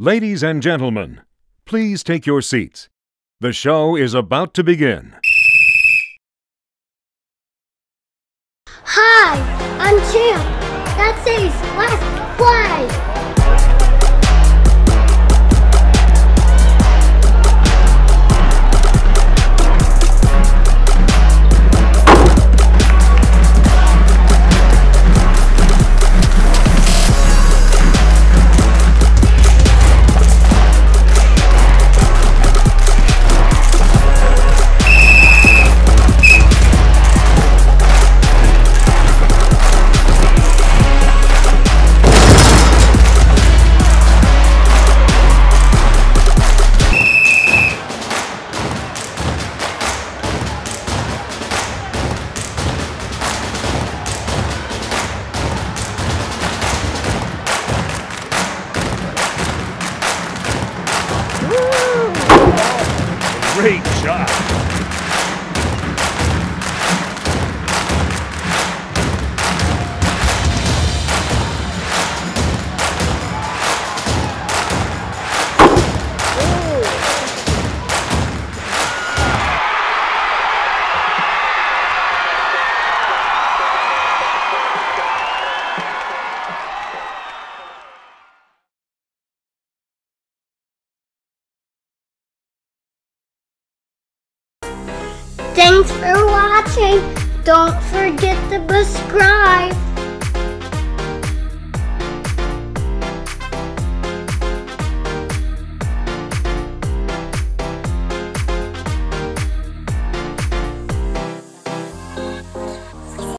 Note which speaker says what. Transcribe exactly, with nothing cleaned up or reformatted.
Speaker 1: Ladies and gentlemen, please take your seats. The show is about to begin.
Speaker 2: Hi, I'm Champ. That's Ace. Let's play.
Speaker 1: Great shot.
Speaker 2: Thanks for watching. Don't forget to subscribe.